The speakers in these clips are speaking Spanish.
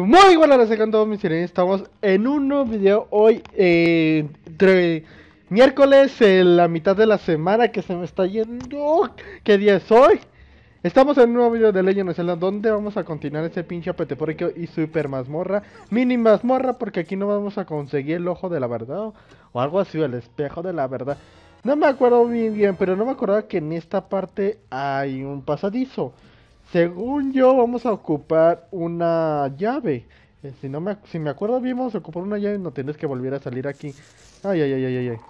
Muy buenas a todos mis seres, estamos en un nuevo video hoy, entre miércoles, en la mitad de la semana que se me está yendo. ¿Qué día es hoy? Estamos en un nuevo video de Legend of Zelda donde vamos a continuar ese pinche apetepórico y super mazmorra, mini mazmorra, porque aquí no vamos a conseguir el ojo de la verdad o algo así, el espejo de la verdad. No me acuerdo bien, pero no me acordaba que en esta parte hay un pasadizo. Según yo, vamos a ocupar una llave. Si me acuerdo bien, vamos a ocupar una llave y no tienes que volver a salir aquí. Ay, ay, ay, ay, ay, ay.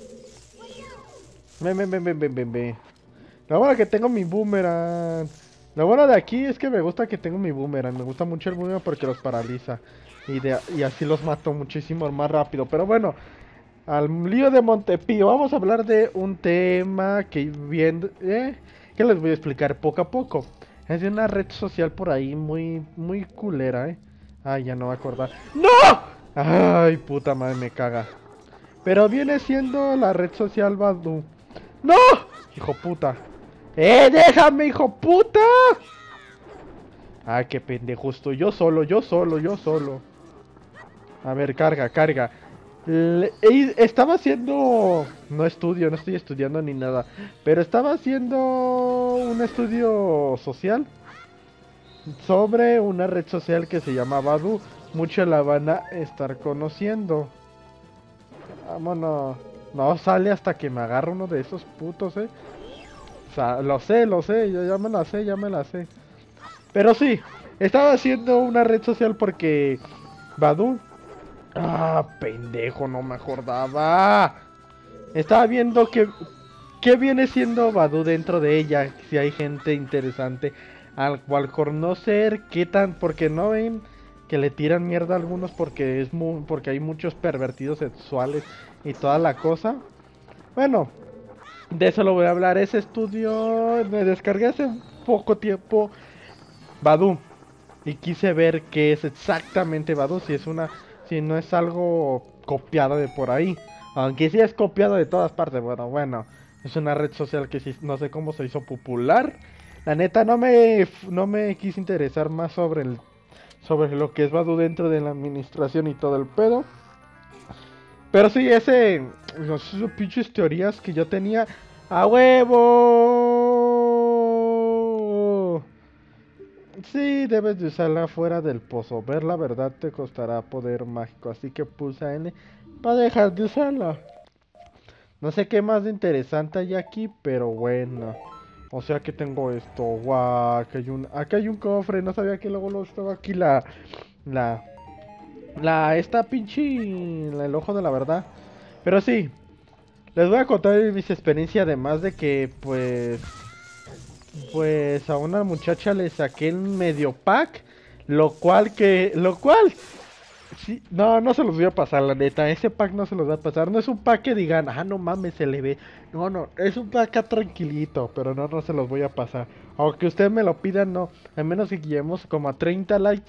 Ven. Lo bueno que tengo mi boomerang. Lo bueno de aquí es que me gusta que tengo mi boomerang. Me gusta mucho el boomerang porque los paraliza. Y así los mato muchísimo más rápido. Pero bueno, al lío de Montepío. Vamos a hablar de un tema que les voy a explicar poco a poco. Es de una red social por ahí muy culera, Ay, ya no voy a acordar. ¡No! Ay, puta madre, me caga. Pero viene siendo la red social Badoo. ¡No! Hijo puta. ¡Déjame, hijo puta! Ay, qué pendejo estoy. Yo solo. A ver, carga. Estaba haciendo... No estoy estudiando ni nada. Pero estaba haciendo un estudio social sobre una red social que se llama Badoo. Muchos la van a estar conociendo. Vámonos. No sale hasta que me agarre uno de esos putos, O sea, lo sé, yo ya me la sé. Pero sí, estaba haciendo una red social porque Badoo. Ah, pendejo, no me acordaba. Estaba viendo que viene siendo Badoo dentro de ella. Si hay gente interesante al cual conocer, qué tan, porque no ven que le tiran mierda a algunos porque hay muchos pervertidos sexuales y toda la cosa. Bueno, de eso lo voy a hablar. Ese estudio me descargué hace poco tiempo Badoo y quise ver qué es exactamente Badoo, si no es algo copiado de por ahí. Aunque sí es copiado de todas partes, bueno, es una red social que sí, no sé cómo se hizo popular. La neta no me quise interesar más sobre lo que es Badoo dentro de la administración y todo el pedo. Pero sí, esas pinches teorías que yo tenía, ¡a huevo! Sí, debes de usarla fuera del pozo. Ver la verdad te costará poder mágico. Así que pulsa N para dejar de usarla. No sé qué más de interesante hay aquí, pero bueno. O sea que tengo esto. Guau, acá hay un cofre. No sabía que luego lo estaba aquí la, esta pinche, el ojo de la verdad. Pero sí, les voy a contar mis experiencias, además de que pues a una muchacha le saqué el medio pack, lo cual, sí, no se los voy a pasar, la neta, ese pack no se los voy a pasar, no es un pack que digan, no mames, se le ve, no, es un pack tranquilito, pero no se los voy a pasar, aunque ustedes me lo pidan, no, al menos que lleguemos como a 30 likes,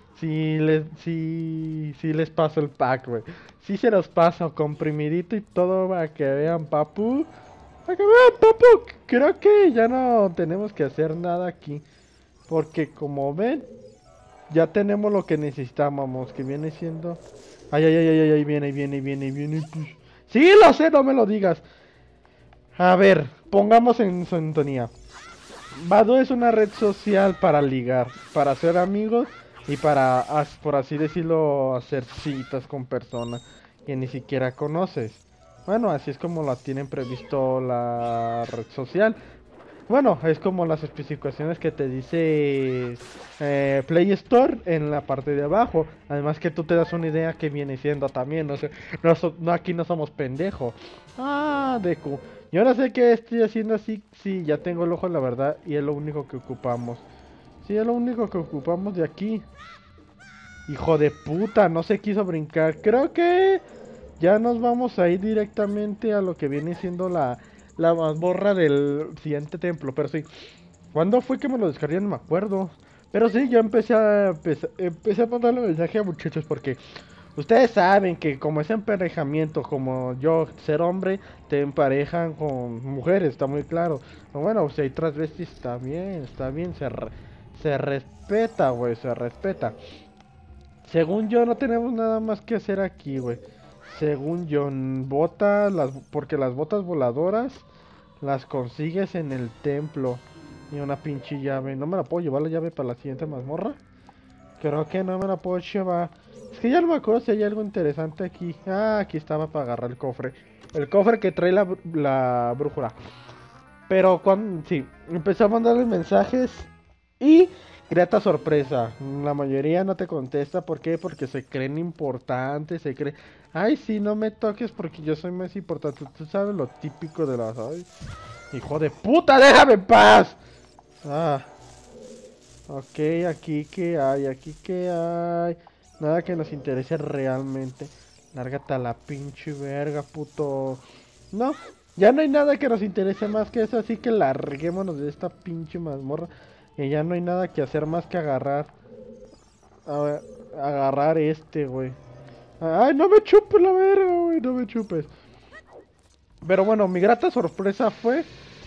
si les paso el pack, güey, si se los paso comprimidito y todo para que vean, papu. Papu, creo que ya no tenemos que hacer nada aquí. Porque como ven, ya tenemos lo que necesitábamos, que viene siendo... Ay, viene. Pues. Sí, lo sé, no me lo digas. A ver, pongamos en sintonía. Badoo es una red social para ligar, para hacer amigos y por así decirlo, hacer citas con personas que ni siquiera conoces. Bueno, así es como la tienen previsto la red social. Bueno, es como las especificaciones que te dice Play Store en la parte de abajo. Además que tú te das una idea que viene siendo también. No sé, no, aquí no somos pendejos. Deku. Yo no sé qué estoy haciendo así. Sí, ya tengo el ojo, la verdad. Y es lo único que ocupamos. Sí, es lo único que ocupamos de aquí. Hijo de puta, no se quiso brincar. Creo que ya nos vamos a ir directamente a lo que viene siendo la mazmorra del siguiente templo. Pero sí, ¿cuándo fue que me lo descargué? No me acuerdo. Pero sí, yo empecé a mandarle mensaje a muchachos porque ustedes saben que como es emparejamiento, como yo ser hombre, te emparejan con mujeres, está muy claro. Pero bueno, si hay transvestis, está bien, se respeta, güey, se respeta. Según yo no tenemos nada más que hacer aquí, güey. Según yo, botas, porque las botas voladoras las consigues en el templo. Y una pinche llave. ¿No me la puedo llevar la llave para la siguiente mazmorra? Creo que no me la puedo llevar. Es que ya no me acuerdo si hay algo interesante aquí. Ah, aquí estaba para agarrar el cofre. El cofre que trae la brújula. Pero cuando, sí, empezó a mandarle mensajes y grata sorpresa. La mayoría no te contesta. ¿Por qué? Porque se creen importantes, se creen... Ay, sí, no me toques porque yo soy más importante. Tú sabes lo típico de las... Ay, hijo de puta, déjame en paz. Ah, ok, aquí que hay, aquí que hay. Nada que nos interese realmente. Lárgate a la pinche verga, puto. No, ya no hay nada que nos interese más que eso, así que larguémonos de esta pinche mazmorra. Y ya no hay nada que hacer más que agarrar. A ver, agarrar este, güey. Ay, no me chupes la verga, güey, no me chupes. Pero bueno, mi grata sorpresa fue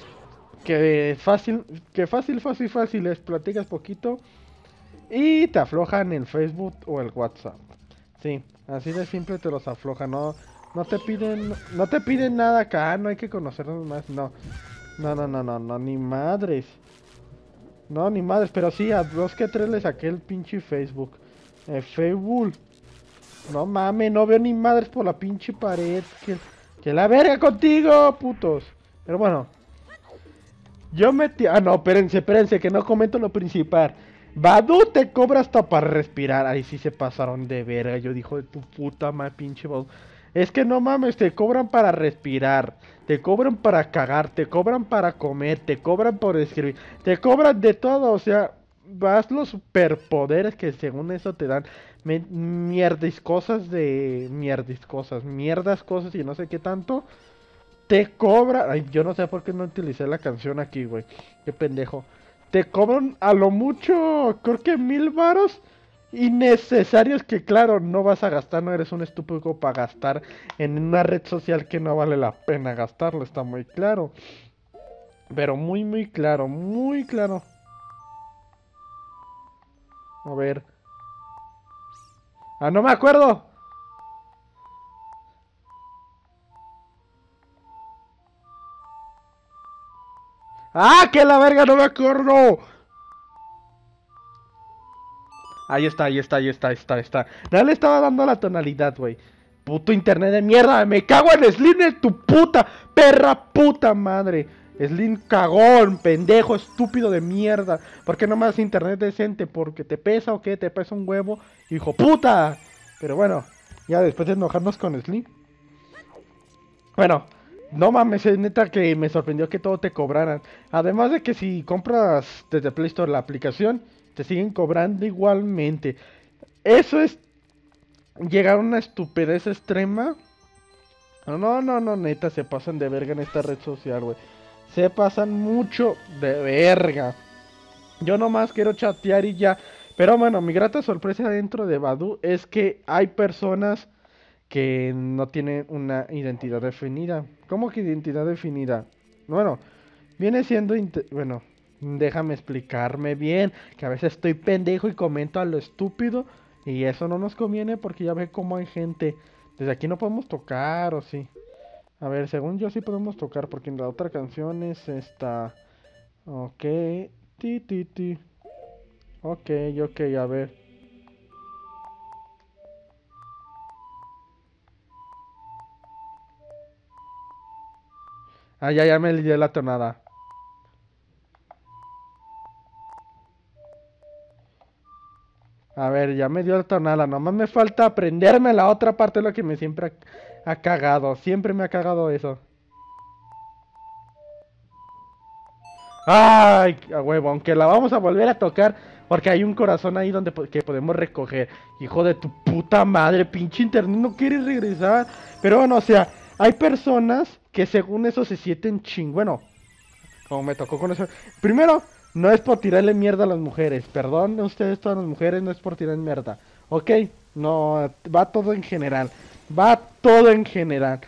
que fácil, les platicas poquito y te aflojan el Facebook o el WhatsApp. Sí, así de simple te los aflojan, no te piden nada acá, no hay que conocernos más, no, ni madres. No, ni madres, pero sí, a 2 que 3 le saqué el pinche Facebook. Facebook. No mames, no veo ni madres por la pinche pared. Que la verga contigo, putos. Pero bueno, yo metí... Ah, no, espérense, que no comento lo principal. Badu te cobra hasta para respirar. Ahí sí se pasaron de verga. Yo dijo de tu puta madre, pinche Badu. Es que no mames, te cobran para respirar. Te cobran para cagar. Te cobran para comer. Te cobran por escribir. Te cobran de todo. O sea, vas los superpoderes que según eso te dan. Mierdas cosas de... Mierdas cosas y no sé qué tanto. Te cobra. Ay, yo no sé por qué no utilicé la canción aquí, güey. Qué pendejo. Te cobran a lo mucho, creo que 1000 varos innecesarios que, claro, no vas a gastar. No eres un estúpido para gastar en una red social que no vale la pena gastarlo. Está muy claro. Pero muy, muy claro. Muy claro. A ver. Ah, no me acuerdo. Ah, que la verga, no me acuerdo. Ahí está. No le estaba dando la tonalidad, güey. Puto internet de mierda, me cago en Slim de tu puta, perra puta madre. Slim cagón, pendejo, estúpido de mierda. ¿Por qué no más internet decente? ¿Porque te pesa o qué? ¿Te pesa un huevo? Hijo puta. Pero bueno, ya después de enojarnos con Slim. Bueno, no mames, es neta que me sorprendió que todo te cobraran. Además de que si compras desde Play Store la aplicación, te siguen cobrando igualmente. Eso es llegar a una estupidez extrema. No, neta, se pasan de verga en esta red social, güey. Se pasan mucho de verga. Yo nomás quiero chatear y ya. Pero bueno, mi grata sorpresa dentro de Badoo es que hay personas que no tienen una identidad definida. ¿Cómo que identidad definida? Bueno, viene siendo... Bueno, déjame explicarme bien, que a veces estoy pendejo y comento a lo estúpido y eso no nos conviene porque ya ve cómo hay gente. Desde aquí no podemos tocar, ¿o sí? A ver, según yo sí podemos tocar porque en la otra canción es esta... Ok, ti. Ok, a ver. Ah, ya me lié la tonada. A ver, ya me dio la tonada. Nomás me falta aprenderme la otra parte de lo que me siempre ha cagado. Siempre me ha cagado eso. Ay, a huevo, aunque la vamos a volver a tocar. Porque hay un corazón ahí donde que podemos recoger. Hijo de tu puta madre, pinche internet no quiere regresar. Pero bueno, o sea, hay personas que según eso se sienten ching. Bueno, como me tocó con eso. Primero, no es por tirarle mierda a las mujeres. Perdón, ustedes, todas las mujeres, no es por tirar mierda. Ok, no, va todo en general. Va todo en general.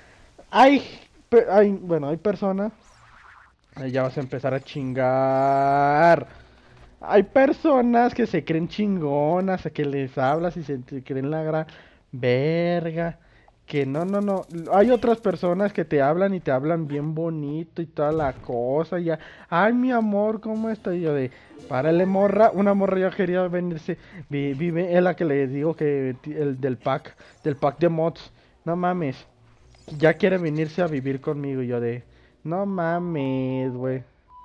Bueno, hay personas. Ahí ya vas a empezar a chingar. Hay personas que se creen chingonas, a que les hablas y se creen la gran verga. Que no. Hay otras personas que te hablan y te hablan bien bonito y toda la cosa. Y ya, ay, mi amor, ¿cómo está? Y yo de, párale, morra. Una morra ya quería venirse. Vive, es la que le digo que el del pack de mods. No mames, ya quiere venirse a vivir conmigo. Y yo de, no mames, güey.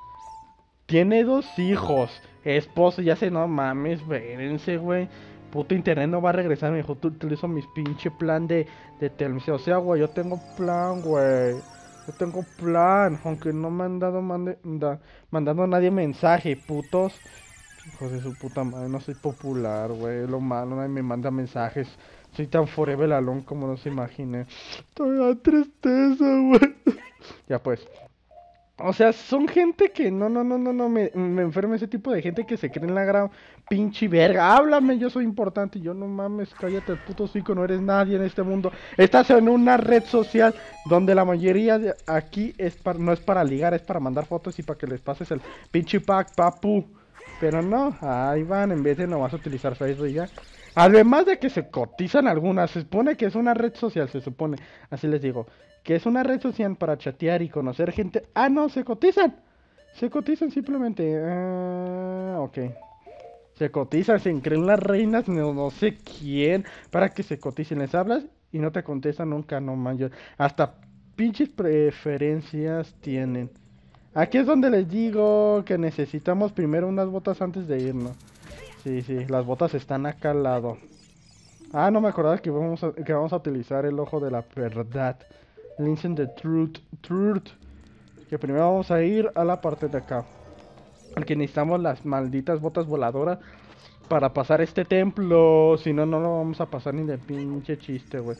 Tiene 2 hijos, esposo, ya sé, no mames, vérense, güey. Puto internet no va a regresar, me dijo, tú utilizo mis pinche plan de televisión. O sea, güey, yo tengo plan, güey. Yo tengo plan, aunque no me han dado mandando a nadie mensaje, putos. Hijos de su puta madre, no soy popular, güey. Lo malo, nadie me manda mensajes. Soy tan forever alone como no se imagine. Estoy a tristeza, güey. Ya pues. O sea, son gente que no, me enferma ese tipo de gente que se cree en la gran pinche verga. Háblame, yo soy importante. Y yo, no mames, cállate el puto hocico, no eres nadie en este mundo. Estás en una red social donde la mayoría de aquí no es para ligar, es para mandar fotos y para que les pases el pinche pack, papu. Pero no, ahí van, en vez de nomás utilizar Facebook y ya. Además de que se cotizan algunas, se supone que es una red social, se supone, así les digo, que es una red social para chatear y conocer gente. Ah, no, se cotizan. Se cotizan simplemente. Ah, ok. Se cotizan, se creen las reinas, no sé quién, para que se coticen. Les hablas y no te contestan nunca, no manches. Hasta pinches preferencias tienen. Aquí es donde les digo que necesitamos primero unas botas antes de irnos. Sí, las botas están acá al lado. Ah, no me acordaba que vamos a utilizar el ojo de la verdad. Listen the truth. Que primero vamos a ir a la parte de acá. Porque necesitamos las malditas botas voladoras para pasar este templo. Si no, no lo vamos a pasar ni de pinche chiste, güey.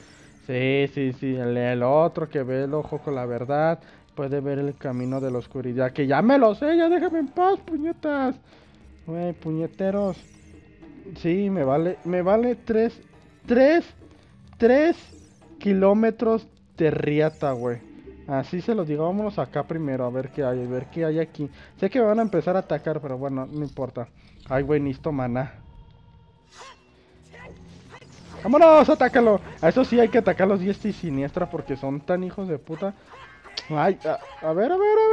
Sí. El otro que ve el ojo con la verdad puede ver el camino de la oscuridad. Que ya me lo sé, ya déjame en paz, puñetas. Güey, puñeteros. Sí, me vale 3 kilómetros de riata, güey. Así se los digo, vámonos acá primero, a ver qué hay aquí. Sé que me van a empezar a atacar, pero bueno, no importa. Ay, güey, necesito maná. ¡Vámonos, atácalo! A eso sí hay que atacarlos diestra y siniestra porque son tan hijos de puta. Ay, a ver.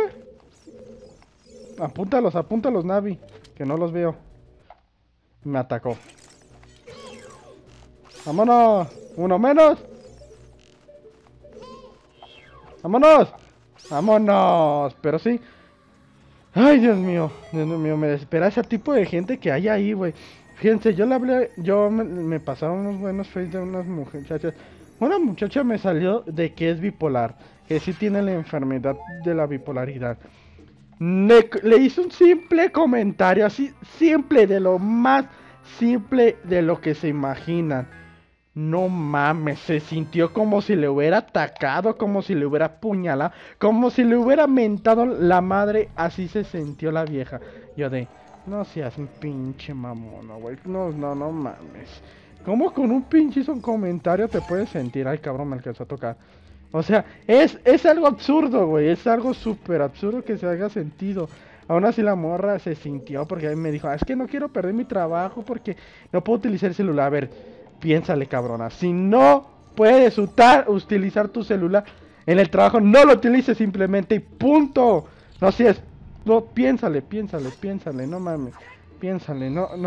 Apúntalos, Navi, que no los veo. Me atacó. ¡Vámonos! ¡Uno menos! ¡Vámonos! ¡Vámonos! Pero sí. Ay, Dios mío, me desespera ese tipo de gente que hay ahí, güey. Fíjense, me pasaron unos buenos face de unas muchachas. Una muchacha me salió de que es bipolar, que sí tiene la enfermedad de la bipolaridad. Le hice un simple comentario, así simple, de lo más simple de lo que se imaginan. No mames, se sintió como si le hubiera atacado, como si le hubiera apuñalado, como si le hubiera mentado la madre, así se sintió la vieja. Yo de, no seas un pinche mamón, güey, no mames. ¿Cómo con un pinche son comentario te puedes sentir? Ay, cabrón, me alcanzó a tocar. O sea, es algo absurdo, güey, es algo súper absurdo que se haga sentido. Aún así la morra se sintió porque me dijo, es que no quiero perder mi trabajo porque no puedo utilizar el celular. A ver, piénsale, cabrona. Si no puedes utilizar tu celular en el trabajo, no lo utilices simplemente y punto. No seas, no, piénsale, no mames. Piénsale,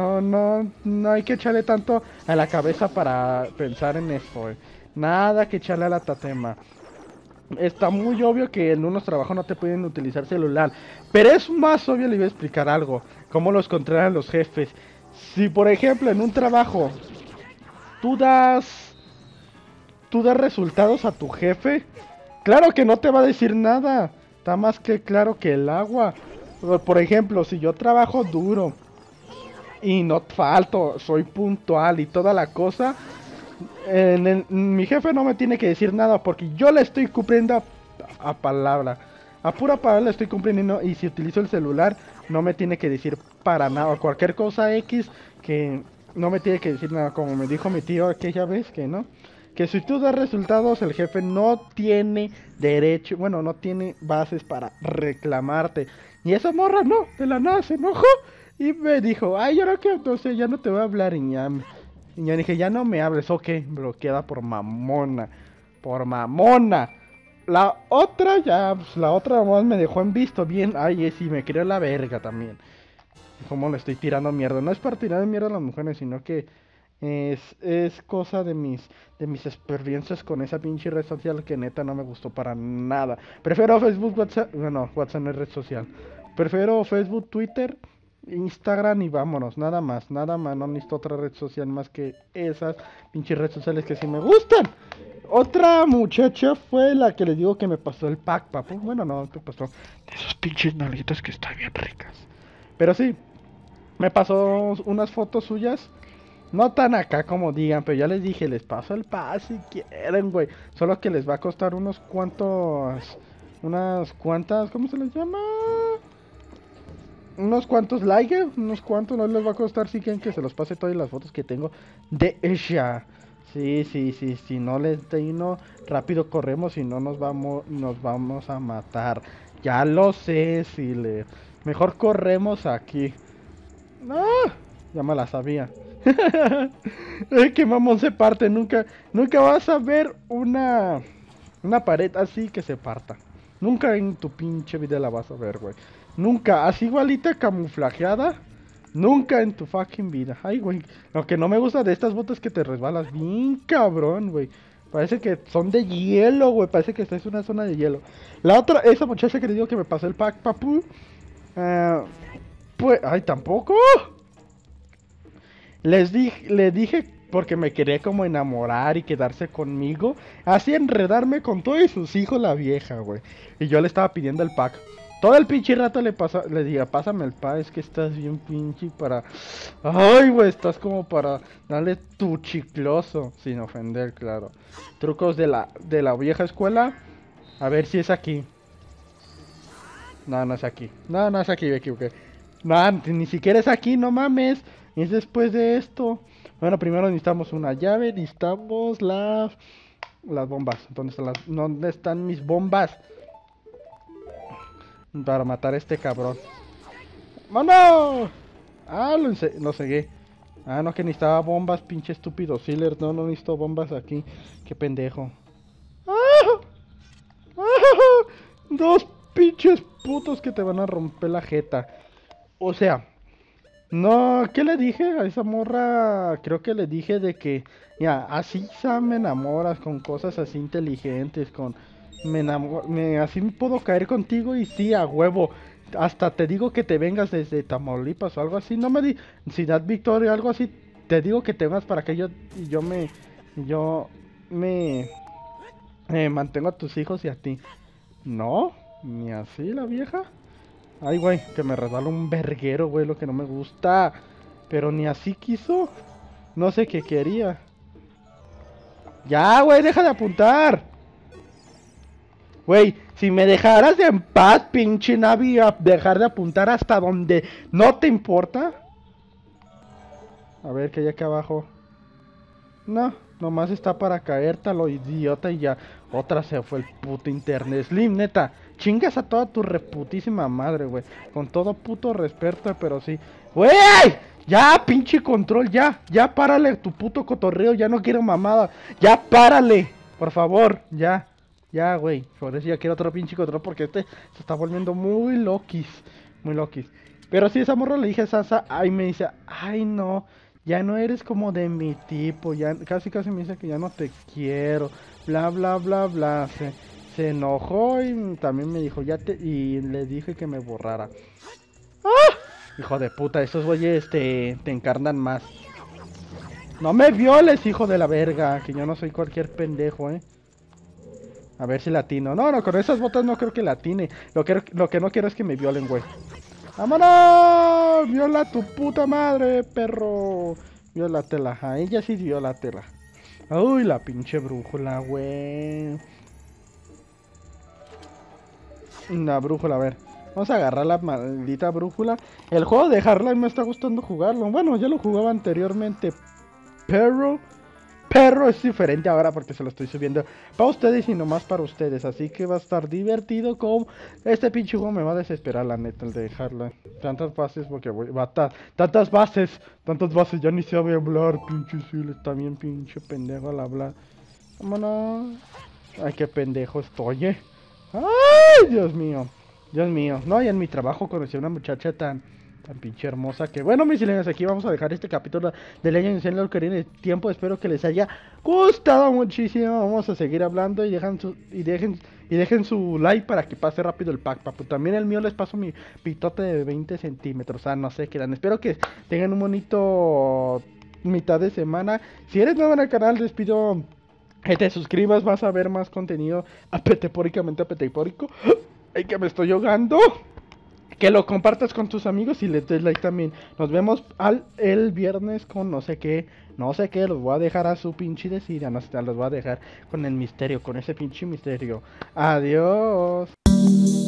no hay que echarle tanto a la cabeza para pensar en esto, Nada que echarle a la tatema. Está muy obvio que en unos trabajos no te pueden utilizar celular. Pero es más obvio, le voy a explicar algo. Cómo los controlan los jefes. Si por ejemplo en un trabajo tú das resultados a tu jefe, claro que no te va a decir nada. Está más que claro que el agua. Por ejemplo, si yo trabajo duro y no falto, soy puntual y toda la cosa, mi jefe no me tiene que decir nada porque yo le estoy cumpliendo a palabra. A pura palabra le estoy cumpliendo y si utilizo el celular no me tiene que decir para nada. Cualquier cosa X que no me tiene que decir nada. Como me dijo mi tío aquella vez que no. Que si tú das resultados el jefe no tiene derecho, no tiene bases para reclamarte. Y esa morra no, de la nada se enojó. Y me dijo, ay, yo no quiero, no sé, ya no te voy a hablar, y ya dije, ya no me hables, ok, bloqueada por mamona. Por mamona. La otra ya, pues, la otra nomás me dejó en visto bien. Ay, sí, me creó la verga también. Cómo le estoy tirando mierda. No es para tirar mierda a las mujeres, sino que es cosa de mis experiencias con esa pinche red social que neta no me gustó para nada. Prefiero Facebook, WhatsApp. Bueno, WhatsApp no es red social. Prefiero Facebook, Twitter, Instagram y vámonos. Nada más, nada más. No necesito otra red social más que esas pinches redes sociales que sí me gustan. Otra muchacha fue la que le digo que me pasó el pack, papu. Bueno, no, me pasó de esos pinches nalguitas que están bien ricas. Pero sí, me pasó unas fotos suyas. No tan acá como digan, pero ya les dije, les paso el pack si quieren, güey. Solo que les va a costar unos cuantos. Unas cuantas, ¿cómo se les llama? Unos cuantos likes, unos cuantos, no les va a costar si quieren que se los pase todas las fotos que tengo de ella. Sí, sí, sí, si no les no rápido corremos y no nos vamos a matar. Ya lo sé, si le mejor corremos aquí. No, ya me la sabía. Que mamón se parte, nunca vas a ver una pared así que se parta. Nunca en tu pinche vida la vas a ver, güey. Nunca, así igualita camuflajeada. Nunca en tu fucking vida. Ay, güey. Lo que no me gusta de estas botas es que te resbalas bien cabrón, güey. Parece que son de hielo, güey. Parece que esta es una zona de hielo. La otra, esa muchacha que le digo que me pasó el pack, papu. Pues, ay, tampoco. Le dije porque me quería como enamorar y quedarse conmigo. Así enredarme con todos sus hijos la vieja, güey. Y yo le estaba pidiendo el pack. Todo el pinche rato le diga, pásame el pack, es que estás bien pinche para... Ay, güey, estás como para darle tu chicloso. Sin ofender, claro. Trucos de la vieja escuela. A ver si es aquí. No, no es aquí. No, no es aquí, me equivoqué. No, ni siquiera es aquí, no mames. Es después de esto. Bueno, primero necesitamos una llave, necesitamos las bombas. ¿Dónde están mis bombas? Para matar a este cabrón. ¡Mano! Ah, lo cegué. Ah, no, que necesitaba bombas, pinche estúpido Sealer. No, no necesito bombas aquí. Qué pendejo. ¡Ah! ¡Ah! Dos pinches putos que te van a romper la jeta. O sea... No, ¿qué le dije a esa morra? Creo que le dije de que, ya, así me enamoras con cosas así inteligentes, así me puedo caer contigo y sí, a huevo. Hasta te digo que te vengas desde Tamaulipas o algo así. No me di, Ciudad Victoria o algo así. Te digo que te vengas para que yo me mantengo a tus hijos y a ti. No, ni así la vieja. Ay, güey, que me resbala un verguero, güey, lo que no me gusta. Pero ni así quiso. No sé qué quería. Ya, güey, deja de apuntar. Güey, si me dejaras en paz, pinche Navi, a dejar de apuntar hasta donde no te importa. A ver, que hay acá abajo. No, nomás está para caerte a lo idiota y ya. Otra se fue el puto internet. Slim, neta, chingas a toda tu reputísima madre, güey. Con todo puto respeto, pero sí. ¡Güey! Ya, pinche control, ya párale tu puto cotorreo, ya no quiero mamada. Ya párale, por favor, ya, güey. Por eso ya quiero otro pinche control porque este se está volviendo muy loquis, muy loquis. Pero sí, esa morra le dije a Sasa, ay, me dice, ay, no. Ya no eres como de mi tipo, ya casi me dice que ya no te quiero, bla bla bla bla, se enojó y también me dijo, y le dije que me borrara. ¡Ah! Hijo de puta, esos güeyes te encarnan más. No me violes, hijo de la verga, que yo no soy cualquier pendejo, A ver si latino. No, con esas botas no creo que latine. Lo que no quiero es que me violen, güey. ¡Vámonos! ¡Viola tu puta madre, perro! Violatela. A ella sí violatela. Uy, la pinche brújula, güey. La brújula, a ver. Vamos a agarrar la maldita brújula. El juego de Hardline me está gustando jugarlo. Bueno, ya lo jugaba anteriormente. Pero Pero es diferente ahora porque se lo estoy subiendo para ustedes y nomás para ustedes. Así que va a estar divertido. Como este pinche juego me va a desesperar, la neta, el de dejarla. Tantas bases porque va a estar. Tantas bases. Ya ni sabe hablar, pinche Sil. Está bien pinche pendejo al hablar. Vámonos. Ay, qué pendejo estoy, Ay, Dios mío. Dios mío. No, y en mi trabajo conocí a una muchacha tan pinche hermosa que... Bueno, mis silencios, aquí vamos a dejar este capítulo de Legend of Zelda Ocarina of Tiempo. Espero que les haya gustado muchísimo. Vamos a seguir hablando y dejen su like para que pase rápido el pack, papu. También el mío les paso mi pitote de 20 centímetros. Ah, no sé qué dan. Espero que tengan un bonito mitad de semana. Si eres nuevo en el canal, les pido que te suscribas. Vas a ver más contenido apetepóricamente apetepórico. ¡Ay, que me estoy ahogando! Que lo compartas con tus amigos y les des like también. Nos vemos el viernes con no sé qué. Los voy a dejar a su pinche decida. No sé, los voy a dejar con el misterio, con ese pinche misterio. Adiós.